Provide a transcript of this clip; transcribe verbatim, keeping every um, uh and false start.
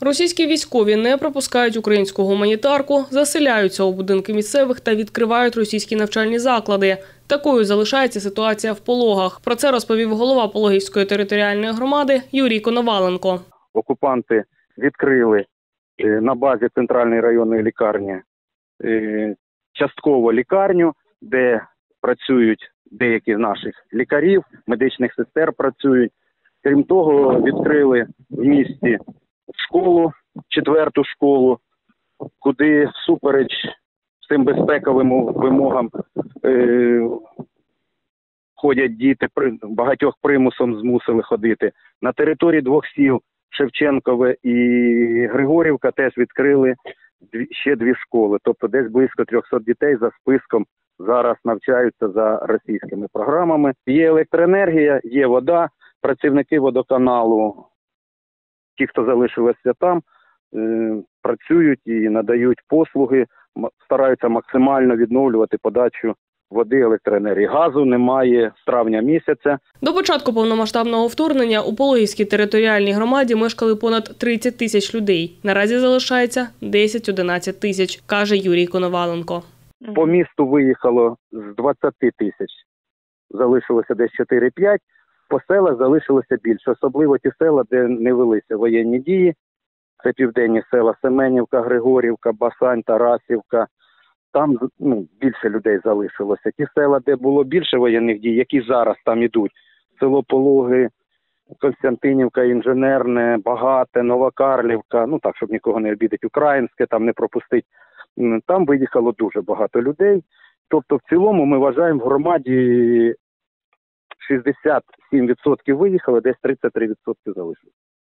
Російські військові не пропускають українську гуманітарку, заселяються у будинки місцевих та відкривають російські навчальні заклади. Такою залишається ситуація в Пологах. Про це розповів голова Пологівської територіальної громади Юрій Коноваленко. Окупанти відкрили на базі центральної районної лікарні частково лікарню, де працюють деякі з наших лікарів, медичних сестер працюють. Крім того, відкрили в місті школу, четверту школу, куди всупереч цим безпековим вимогам е, ходять діти, багатьох примусом змусили ходити. На території двох сіл Шевченкове і Григорівка теж відкрили дві, ще дві школи. Тобто десь близько трьохсот дітей за списком зараз навчаються за російськими програмами. Є електроенергія, є вода, працівники водоканалу, ті, хто залишилися там, працюють і надають послуги, стараються максимально відновлювати подачу води, електроенергії. Газу немає з травня місяця. До початку повномасштабного вторгнення у Пологівській територіальній громаді мешкали понад тридцять тисяч людей. Наразі залишається десять-одинадцять тисяч, каже Юрій Коноваленко. По місту виїхало з двадцяти тисяч, залишилося десь чотири-п'ять. По селах залишилося більше, особливо ті села, де не велися воєнні дії. Це південні села Семенівка, Григорівка, Басань, Тарасівка. Там ну, більше людей залишилося. Ті села, де було більше воєнних дій, які зараз там ідуть. Село Пологи, Костянтинівка, Інженерне, Багате, Новокарлівка. Ну так, щоб нікого не обідати, Українське, там не пропустити. Там виїхало дуже багато людей. Тобто в цілому ми вважаємо в громаді шістдесят сім відсотків виїхали, десь тридцять три відсотки залишилось.